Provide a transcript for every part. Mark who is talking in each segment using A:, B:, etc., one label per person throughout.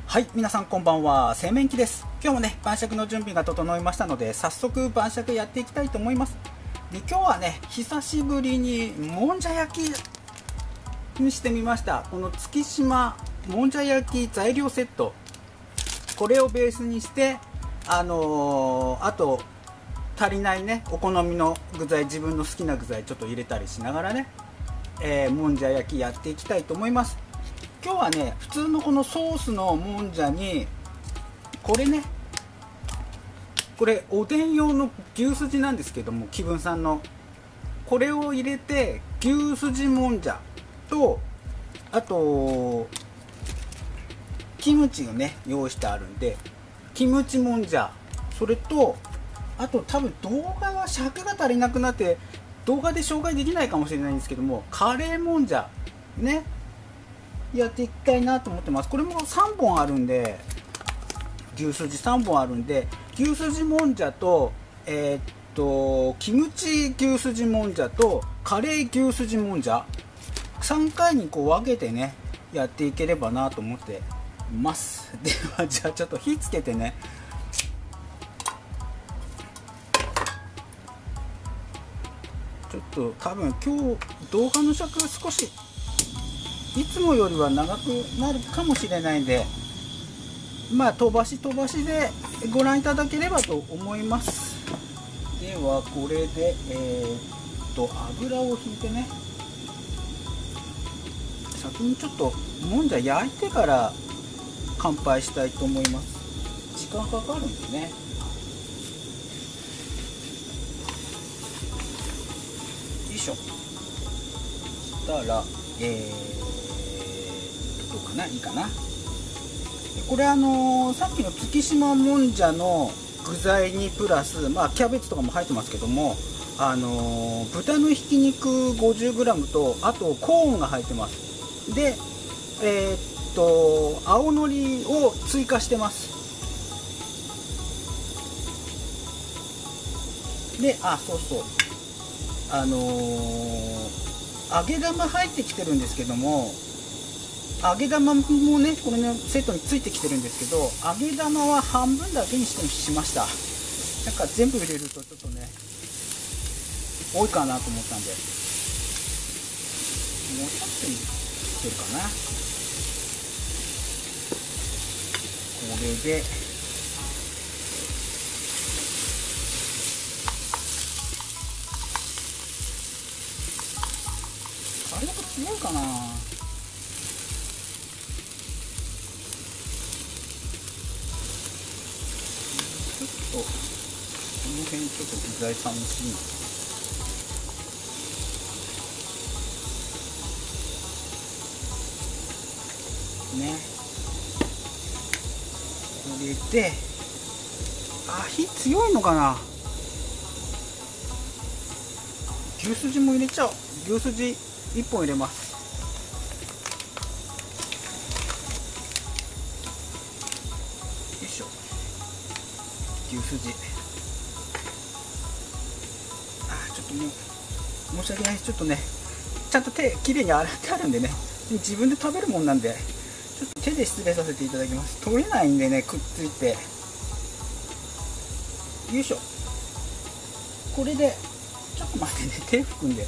A: はい、皆さんこんばんは。製麺機です。今日もね、晩酌の準備が整いましたので、早速晩酌やっていきたいと思います。で、今日はね、久しぶりにもんじゃ焼きにしてみました。この月島もんじゃ焼き材料セット、これをベースにして、あと足りないね、お好みの具材、自分の好きな具材ちょっと入れたりしながらね、もんじゃ焼きやっていきたいと思います。今日はね、普通のこのソースのもんじゃにこれね、これおでん用の牛すじなんですけども、紀文さんのこれを入れて、牛すじもんじゃと、あとキムチをね用意してあるんで、キムチもんじゃ、それとあと多分動画は尺が足りなくなって動画で紹介できないかもしれないんですけども、カレーもんじゃねやっていきたいなと思ってます。これも3本あるんで、牛すじ3本あるんで、牛すじもんじゃとキムチ牛すじもんじゃとカレー牛すじもんじゃ3回にこう分けてねやっていければなと思ってます。ではじゃあちょっと火つけてね、ちょっと多分今日動画の尺が少しいつもよりは長くなるかもしれないんで、まあ飛ばしでご覧いただければと思います。ではこれで油をひいてね、先にちょっともんじゃ焼いてから乾杯したいと思います。時間かかるんでね。よいしょ。したらどうかな、いいかな。これさっきの月島もんじゃの具材にプラス、まあキャベツとかも入ってますけども、豚のひき肉 50g と、あとコーンが入ってます。で青のりを追加してます。で、そうそう、揚げ玉入ってきてるんですけども、揚げ玉もねこれねセットについてきてるんですけど、揚げ玉は半分だけにしました。なんか全部入れるとちょっとね多いかなと思ったんで、もうちょっといけるかな。これで火力強いかな。ちょっとこの辺ちょっと具材寂しいね。これで火強いのかな。牛すじも入れちゃおう。牛すじ1本入れます。よいしょ。牛すじ、ちょっともう申し訳ないです。ちょっとねちゃんと手きれいに洗ってあるんでね、自分で食べるもんなんでちょっと手で失礼させていただきます。取れないんでね、くっついて。よいしょ。これでちょっと待ってね、手拭くんで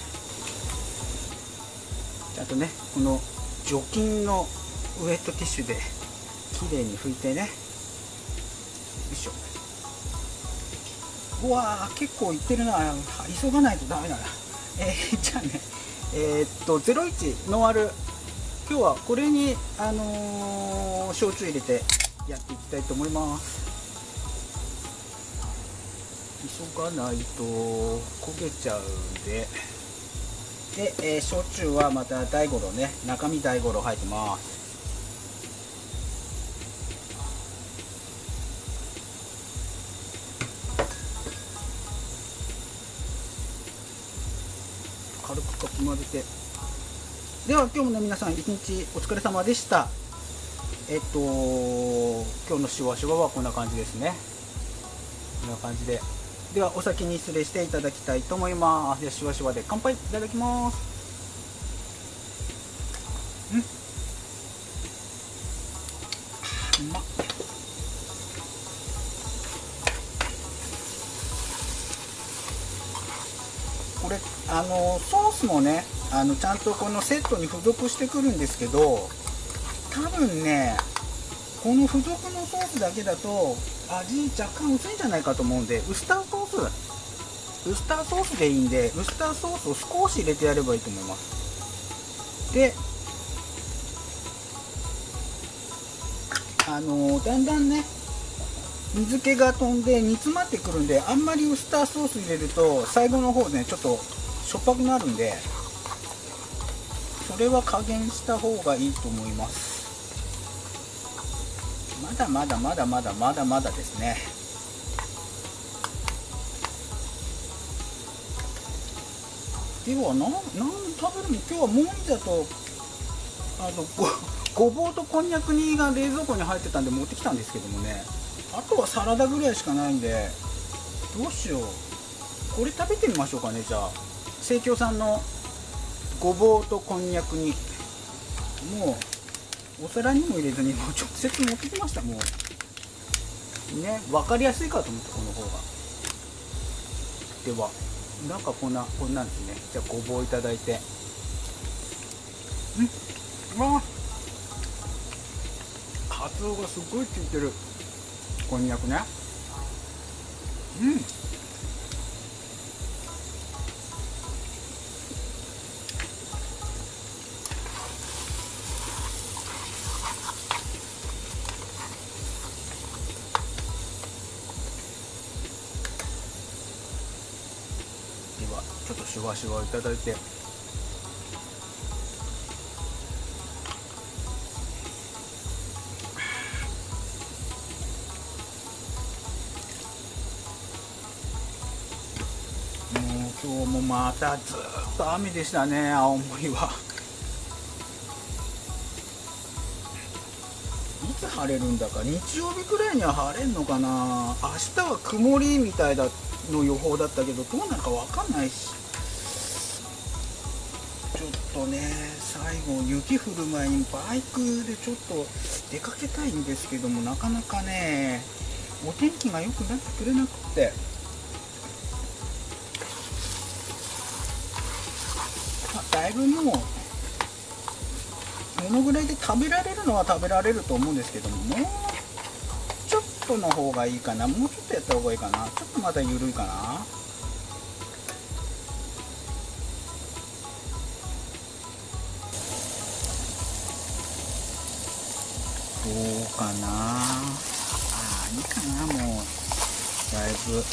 A: ちゃんとね、この除菌のウェットティッシュできれいに拭いてね。よいしょ。うわー、結構いってるな。急がないとダメだな。じゃあね、01ノンアル、今日はこれに焼酎入れてやっていきたいと思います。急がないと焦げちゃうんで。で、焼酎はまた大五郎ね、中身大五郎入ってます。軽くかき混ぜて。では今日もね皆さん一日お疲れ様でした。今日のシュワシュワはこんな感じですね。こんな感じで、ではお先に失礼していただきたいと思います。ではシュワシュワで乾杯いただきます。 これソースもねちゃんとこのセットに付属してくるんですけど、多分ねこの付属のソースだけだと味若干薄いんじゃないかと思うんで、ウスターソースでいいんで、ウスターソースを少し入れてやればいいと思います。でだんだんね水気が飛んで煮詰まってくるんで、あんまりウスターソース入れると最後の方ねちょっとしょっぱくなるんで、それは加減した方がいいと思います。まだまだですね。では何食べるの？今日はもんじゃとごぼうとこんにゃく煮が冷蔵庫に入ってたんで持ってきたんですけどもね、あとはサラダぐらいしかないんで、どうしよう。これ食べてみましょうかね。じゃあ生協さんのごぼうとこんにゃく煮、もうお皿にも入れずにもう直接持ってきました。もうね、分かりやすいかと思って、この方が。ではなんかこんなんですね。じゃあごぼういただいて、かつおがすごい効いてる。こんにゃくね。ではちょっとシュワシュワいただいて、今日もまたずっと雨でしたね、青森は。いつ晴れるんだか、日曜日くらいには晴れんのかな。明日は曇りみたいの予報だったけど、どうなるか分かんないし、ちょっとね最後雪降る前にバイクでちょっと出かけたいんですけども、なかなかねお天気が良くなってくれなくって、だいぶもうこのぐらいで食べられるのは食べられると思うんですけども、もうちょっとの方がいいかな。もうちょっとやった方がいいかな。ちょっとまだ緩いかな。どうかな。いいかな。もうだいぶ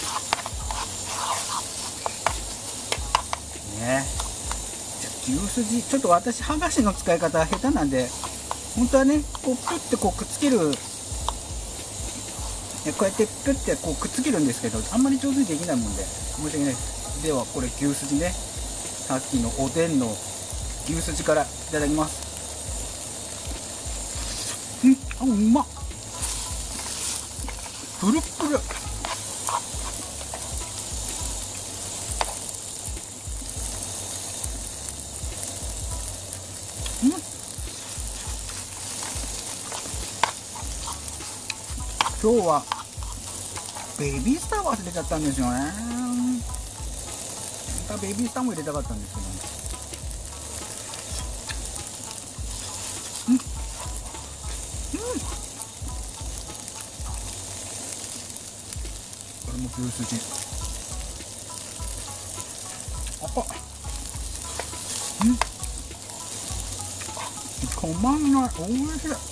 A: ね。牛すじ、ちょっと私剥がしの使い方下手なんで、本当はねこうプッてこうくっつける、こうやってプッてこうくっつけるんですけど、あんまり上手にできないもんで申し訳ないです。ではこれ牛すじね、さっきのおでんの牛すじからいただきます。うまっ。プルップル。今日はベビースター忘れちゃったんですよね。本当はベビースターも入れたかったんですけどね。これも牛すじ。止まんない。おいしい。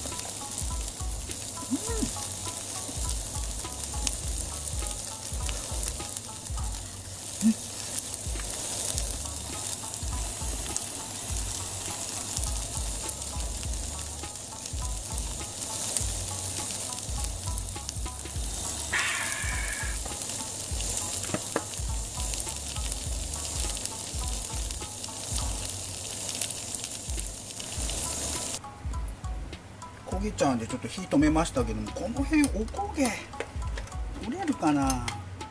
A: 焦げちゃうんでちょっと火止めましたけども、この辺おこげ取れるかな。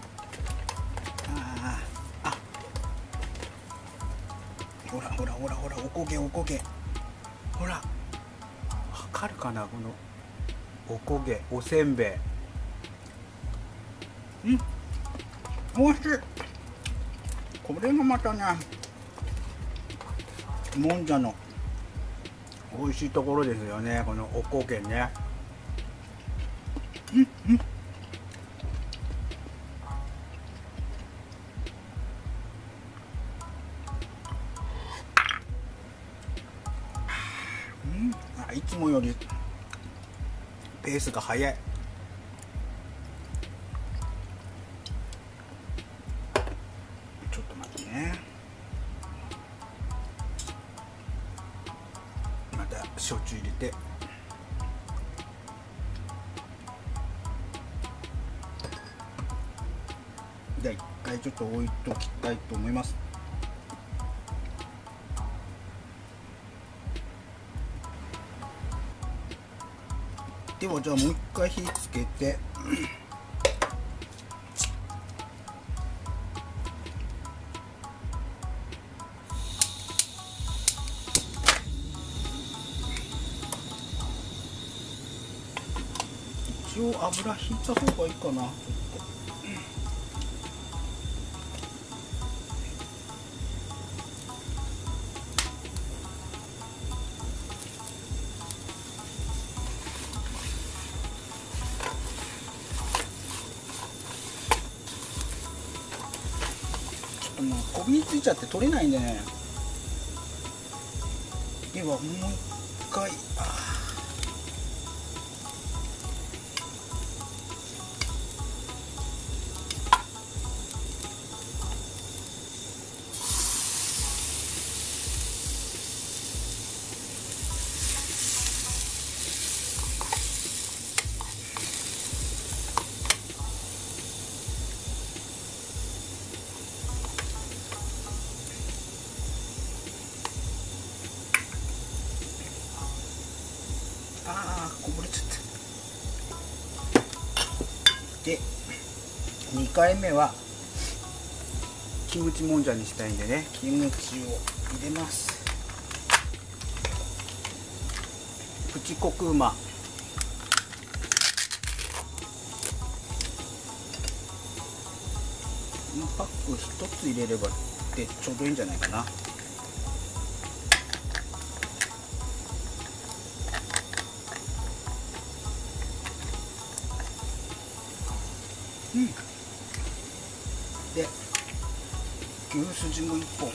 A: ほらおこげ、ほらわかるかな、このおこげ、おせんべい。おいしい。 これがまたね、もんじゃの美味しいところですよね、このおこげね。いつもよりペースが速い。ちょっと待ってね。また焼酎入れて。じゃあ一回ちょっと置いときたいと思います。ではじゃあもう一回火つけて一応油引いた方がいいかな。ちょっともうこびりついちゃって取れないんでね。ではもう一回こぼれちゃった。で2回目はキムチもんじゃにしたいんでね、キムチを入れます。プチコクーマパック1つ入れればでちょうどいいんじゃないかな。で牛すじも1本。よ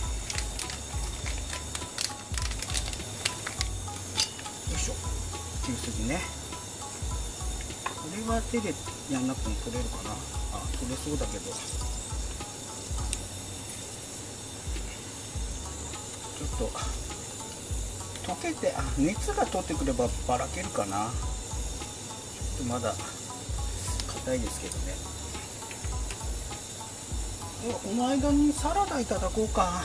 A: いしょ。牛すじね。これは手でやんなくても取れるかな。取れそうだけどちょっと溶けて熱が通ってくればばらけるかな。ちょっとまだ硬いですけどね。この間にサラダいただこうか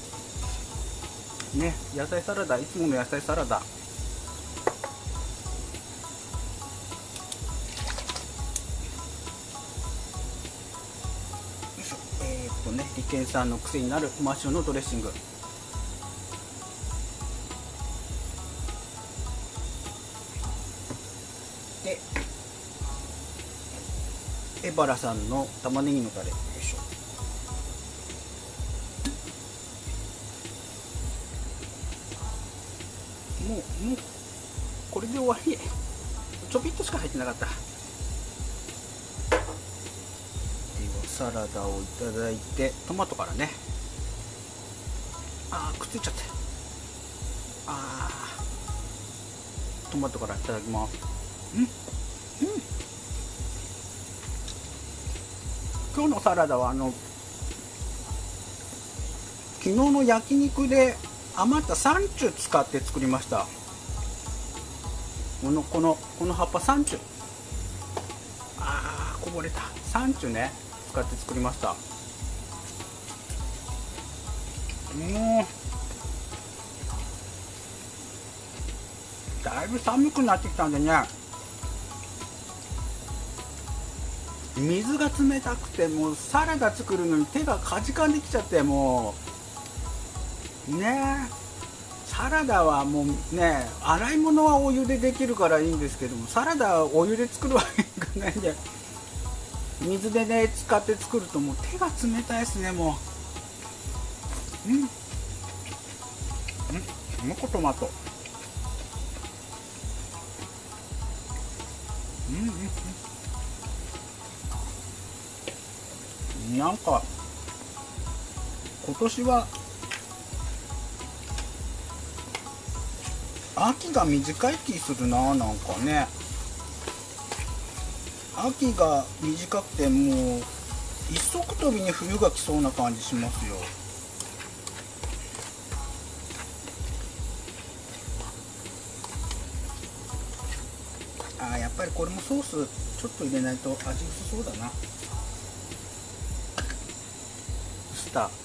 A: ね。野菜サラダ、いつもの野菜サラダ。よいしょ。リケン酸の癖になるマッシュのドレッシング。でエバラさんの玉ねぎのタレ。よいしょ。もうこれで終わり。ちょびっとしか入ってなかった。ではサラダをいただいて、トマトからね。くっついちゃって。トマトからいただきます。今日のサラダは昨日の焼肉で余ったサンチュ使って作りました。この葉っぱサンチュ、こぼれた。サンチュね使って作りました。だいぶ寒くなってきたんでね、水が冷たくてもうサラダ作るのに手がかじかんできちゃって、もうねサラダはもうね、洗い物はお湯でできるからいいんですけども、サラダはお湯で作るわけにいかないんで、水でね使って作るともう手が冷たいですね。ももう一個トマト。なんか今年は秋が短い気するな。なんかね、秋が短くてもう一足飛びに冬が来そうな感じしますよ。やっぱりこれもソースちょっと入れないと味薄そうだな。ウスター。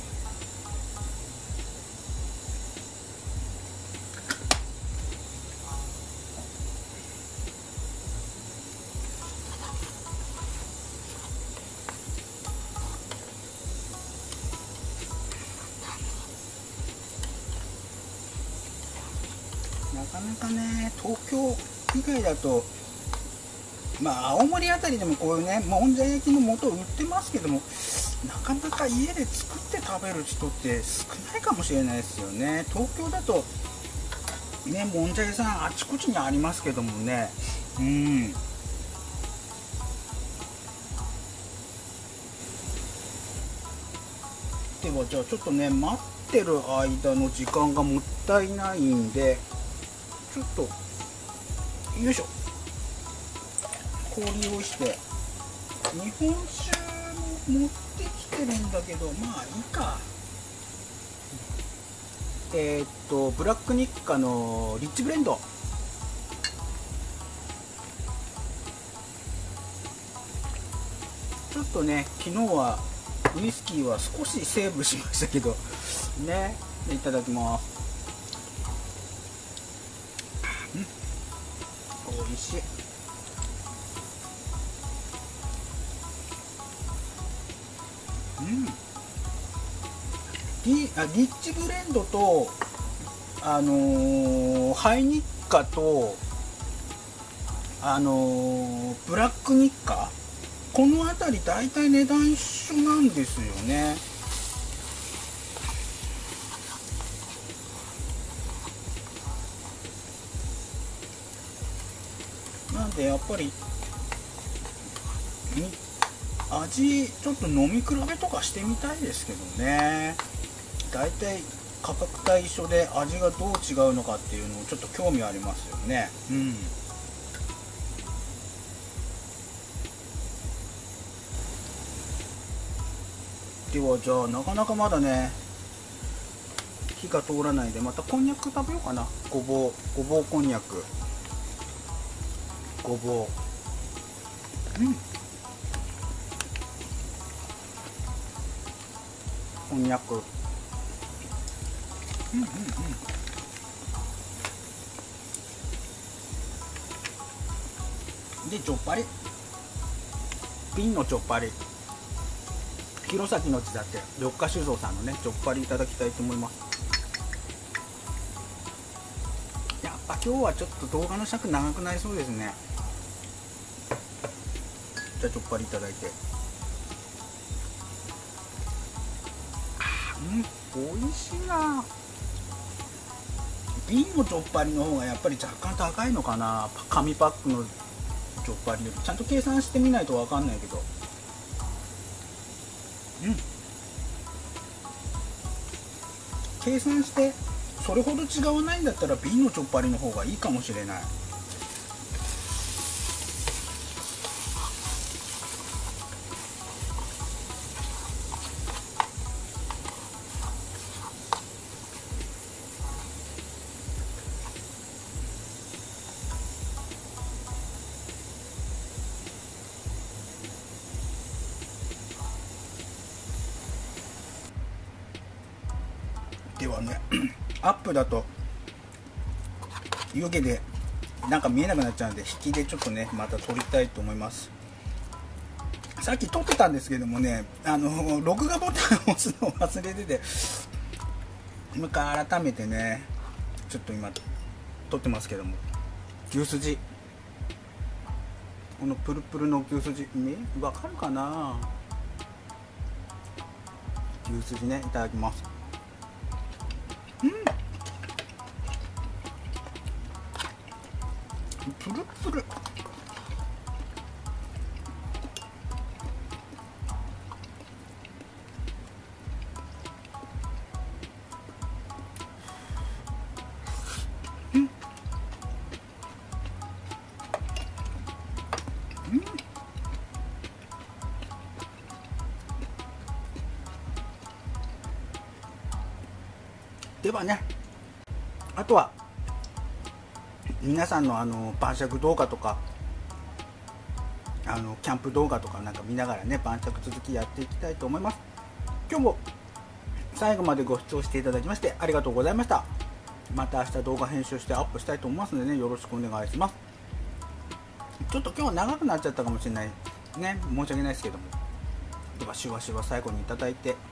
A: なかなかね、東京以外だと、青森あたりでもこういうね、もんじゃ焼きの素売ってますけども、なかなか家で作って食べる人って少ないかもしれないですよね。東京だとね、もんじゃ屋さんあちこちにありますけどもね。ではじゃあちょっとね、待ってる間の時間がもったいないんで、ちょっとよいしょ、氷をして日本酒も持ってきてるんだけど、まあいいか。ブラックニッカのリッチブレンド、ちょっとね、昨日はウイスキーは少しセーブしましたけどね。いただきます。おいしい。リッチブレンドとハイニッカとブラックニッカ、この辺り大体値段一緒なんですよね。なんでやっぱり味ちょっと飲み比べとかしてみたいですけどね。大体価格帯一緒で味がどう違うのかっていうのをちょっと興味ありますよね。ではじゃあ、なかなかまだね火が通らないんで、またこんにゃく食べようかな。ごぼうこんにゃく、ごぼう、こんにゃく、でちょっぱり、瓶のちょっぱり、弘前の地だって緑花酒造さんのねちょっぱりいただきたいと思います。やっぱ今日はちょっと動画の尺長くなりそうですね。じゃあちょっぱりいただいて、美味しいな。瓶のちょっぱりの方がやっぱり若干高いのかな、紙パックのちょっぱりより。ちゃんと計算してみないと分かんないけど、計算してそれほど違わないんだったら瓶のちょっぱりの方がいいかもしれない。ではね、アップだと湯気でなんか見えなくなっちゃうんで、引きでちょっとねまた撮りたいと思います。さっき撮ってたんですけどもね、録画ボタンを押すのを忘れてて、もう一回改めてねちょっと今撮ってますけども、牛すじ、このプルプルの牛すじ、わかるかな。牛すじね、いただきます。 プルプル。ではね、あとは皆さんの晩酌動画とかキャンプ動画とかなんか見ながらね、晩酌続きやっていきたいと思います。今日も最後までご視聴していただきましてありがとうございました。また明日動画編集してアップしたいと思いますのでね、よろしくお願いします。ちょっと今日は長くなっちゃったかもしれないね、申し訳ないですけども、ではしばしば最後にいただいて